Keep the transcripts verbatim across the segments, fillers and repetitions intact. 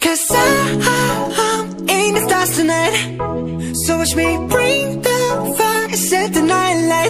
Cause I'm in the stars tonight. So watch me bring the fire, set the night light.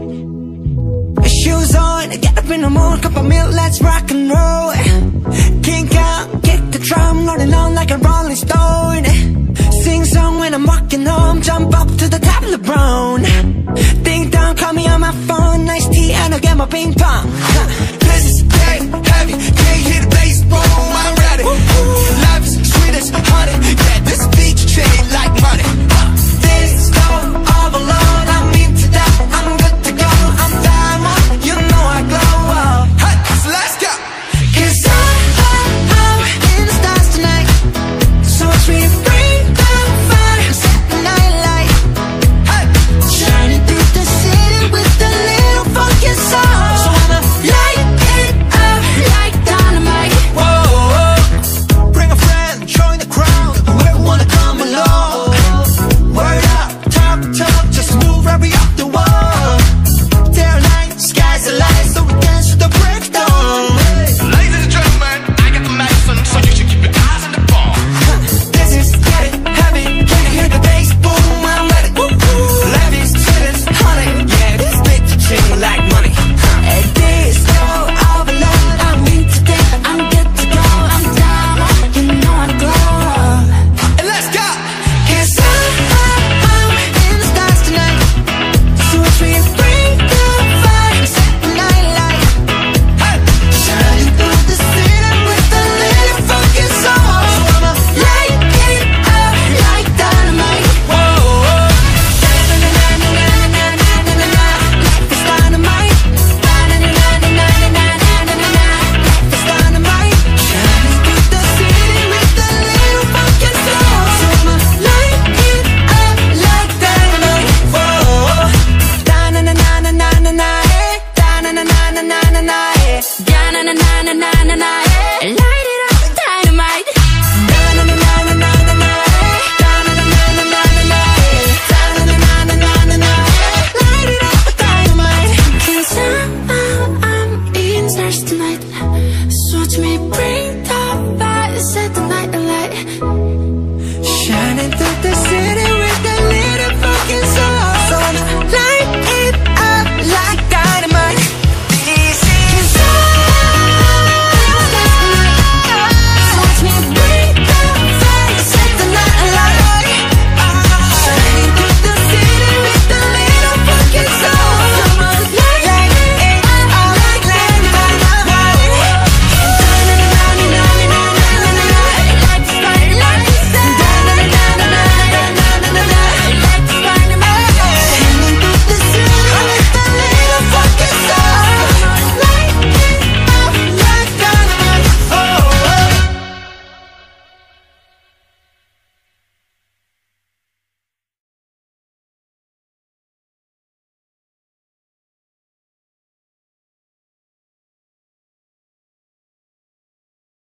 Shoes on, get up in the morning, cup of milk, let's rock and roll. Kink out, kick the drum, rolling on like a rolling stone. Sing song when I'm walking home, jump up to the top of the brown. Ding dong, call me on my phone, nice tea and I'll get my ping pong. This is dead heavy, can't hear the bass, boom, I'm ready. Life is sweet as honey, yeah, this beat chain like money. This go all alone, I'm into that, I'm good to go, I'm diamond, you know I glow. Hey, so let's go. Cause I, I, I'm in the stars tonight. So watch me bring the fire, set the night light. Hey, Shining through the city with a little funky soul. So I'ma light it up like dynamite. whoa, bring a friend, join the crowd, whoever wanna come along. Word up, talk, talk, just move right up the wall. Day or night, sky's the light, so we dance to the breakdown. Ladies and gentlemen, I got the medicine, so you should keep your eyes on the ball. This is getting heavy, can you hear the bass, boom, I'm ready. Life is sweet as honey, yeah, this beat chain like money. And this go all alone, I'm into that, I'm good to go, I'm diamond, you know I glow. And let's go. Cause I, I, I'm in the stars tonight. So watch me bring the fire, set the night light. Hey, Shining through the city with a little funky soul. So I'ma light it up like dynamite. whoa, Na-na-na-na-na-na-na-na-na-na. Life is dynamite. Na-na-na-na-na-na-na-na-na-na. Life is dynamite. Shining through the city with a little funky soul. So I'ma light it up like dynamite. whoa. Da-na-na-na-na-na-na-na, eh. Da-na-na-na-na-na-na-na, eh. Da-na-na-na-na-na-na-na, eh. Light